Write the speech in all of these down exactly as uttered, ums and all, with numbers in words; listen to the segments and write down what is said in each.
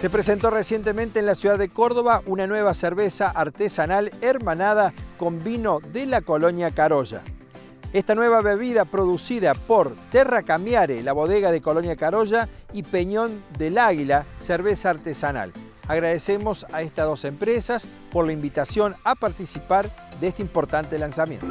Se presentó recientemente en la ciudad de Córdoba una nueva cerveza artesanal hermanada con vino de la colonia Carolla. Esta nueva bebida producida por Terra Cambiare, la bodega de Colonia Carolla, y Peñón del Águila, cerveza artesanal. Agradecemos a estas dos empresas por la invitación a participar de este importante lanzamiento.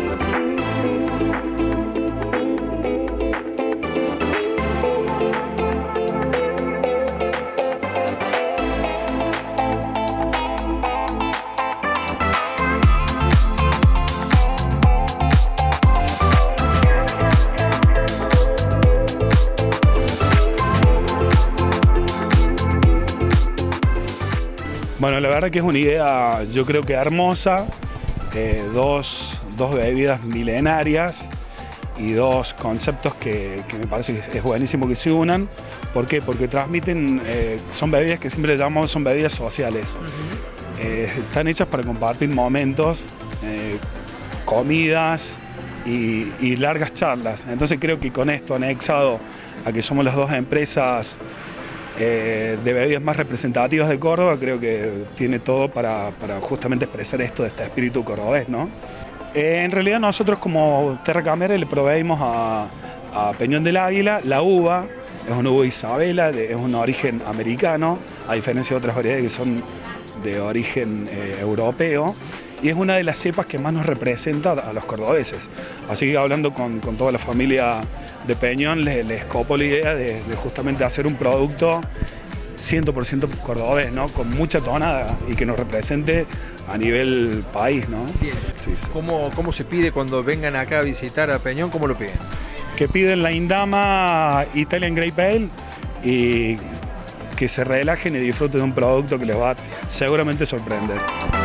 Bueno, la verdad que es una idea, yo creo que hermosa, eh, dos, dos bebidas milenarias y dos conceptos que, que me parece que es buenísimo que se unan. ¿Por qué? Porque transmiten, eh, son bebidas que siempre llamamos, son bebidas sociales. Uh-huh. eh, están hechas para compartir momentos, eh, comidas y, y largas charlas. Entonces creo que con esto, anexado a que somos las dos empresas Eh, de bebidas más representativas de Córdoba, creo que tiene todo para, para justamente expresar esto de este espíritu cordobés, ¿no? Eh, en realidad nosotros como Terra Cambiare le proveímos a, a Peñón del Águila la uva, es una uva Isabela, de, es un origen americano, a diferencia de otras variedades que son de origen eh, europeo, y es una de las cepas que más nos representa a los cordobeses. Así que hablando con, con toda la familia de Peñón, les, les copó la idea de, de justamente hacer un producto cien por ciento cordobés, ¿no? Con mucha tonada y que nos represente a nivel país, ¿no? Bien. Sí, sí. ¿Cómo, ¿Cómo se pide cuando vengan acá a visitar a Peñón? ¿Cómo lo piden? Que piden la Indama Italian Grape Ale y que se relajen y disfruten de un producto que les va a seguramente sorprender.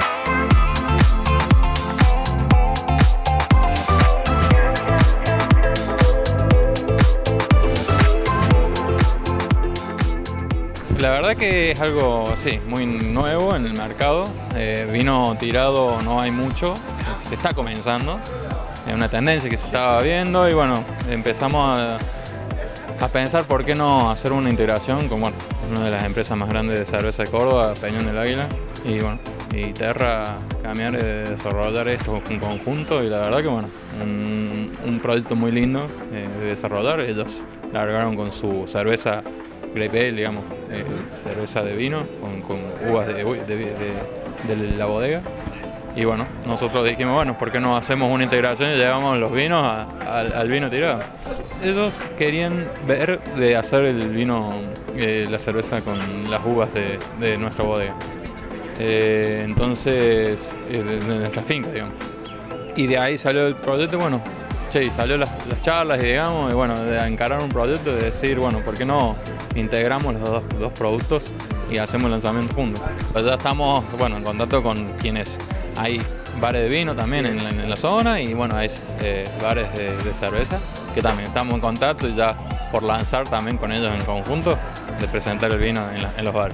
La verdad que es algo, sí, muy nuevo en el mercado. Eh, vino tirado no hay mucho, se está comenzando. Es una tendencia que se estaba viendo y bueno, empezamos a, a pensar por qué no hacer una integración con bueno, una de las empresas más grandes de cerveza de Córdoba, Peñón del Águila. Y bueno, y Terra Cambiare de desarrollar esto en conjunto y la verdad que bueno, un, un proyecto muy lindo eh, de desarrollar. Ellos largaron con su cerveza Grape Ale, digamos, eh, cerveza de vino con, con uvas de, de, de, de la bodega. Y bueno, nosotros dijimos, bueno, ¿por qué no hacemos una integración y llevamos los vinos a, a, al vino tirado? Ellos querían ver de hacer el vino, eh, la cerveza con las uvas de, de nuestra bodega. Eh, entonces, eh, de nuestra finca, digamos. Y de ahí salió el proyecto, bueno, che, salió las, las charlas, digamos, y bueno, de encarar un proyecto, de decir, bueno, ¿por qué no integramos los dos, dos productos y hacemos el lanzamiento juntos? Pues ya estamos, bueno, en contacto con quienes hay bares de vino también en la, en la zona y bueno, hay eh, bares de, de cerveza que también estamos en contacto y ya por lanzar también con ellos en conjunto de presentar el vino en, la, en los bares.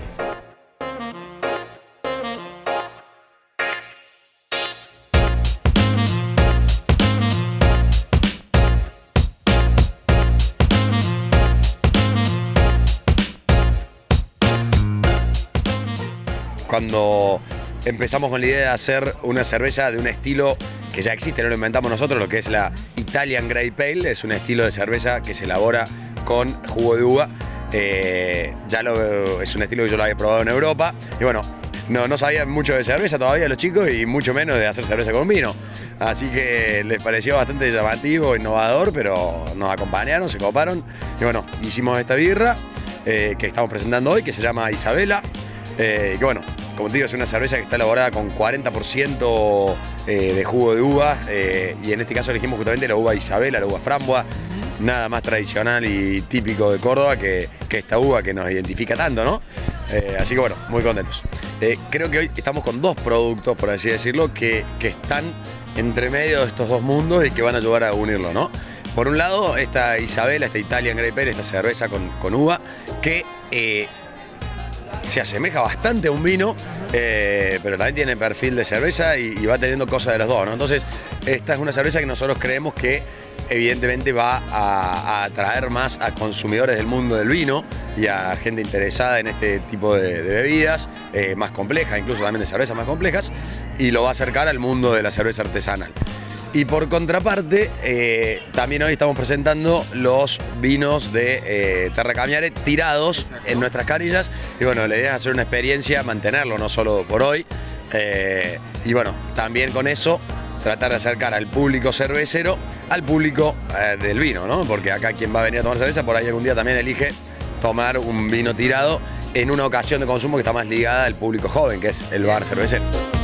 Cuando empezamos con la idea de hacer una cerveza de un estilo que ya existe, no lo inventamos nosotros, lo que es la Italian Grape Ale, es un estilo de cerveza que se elabora con jugo de uva. Eh, ya lo, es un estilo que yo lo había probado en Europa y bueno, no, no sabían mucho de cerveza todavía los chicos y mucho menos de hacer cerveza con vino. Así que les pareció bastante llamativo, innovador, pero nos acompañaron, se coparon y bueno, hicimos esta birra eh, que estamos presentando hoy, que se llama Isabela. Eh, que bueno, como te digo, es una cerveza que está elaborada con cuarenta por ciento eh, de jugo de uva eh, y en este caso elegimos justamente la uva Isabela, la uva framboa, nada más tradicional y típico de Córdoba que, que esta uva que nos identifica tanto, ¿no? Eh, así que bueno, muy contentos. Eh, creo que hoy estamos con dos productos, por así decirlo, que, que están entre medio de estos dos mundos y que van a ayudar a unirlo, ¿no? Por un lado, esta Isabela, esta Italian Grape Ale, esta cerveza con, con uva, que eh, se asemeja bastante a un vino, eh, pero también tiene perfil de cerveza y, y va teniendo cosas de los dos, ¿no? Entonces, esta es una cerveza que nosotros creemos que evidentemente va a, a atraer más a consumidores del mundo del vino, y a gente interesada en este tipo de, de bebidas, eh, más complejas, incluso también de cervezas más complejas, y lo va a acercar al mundo de la cerveza artesanal. Y por contraparte, eh, también hoy estamos presentando los vinos de eh, Terra Cambiare tirados en nuestras canillas. Y bueno, la idea es hacer una experiencia, mantenerlo no solo por hoy. Eh, y bueno, también con eso tratar de acercar al público cervecero al público eh, del vino, ¿no? Porque acá quien va a venir a tomar cerveza, por ahí algún día también elige tomar un vino tirado en una ocasión de consumo que está más ligada al público joven, que es el bar cervecero.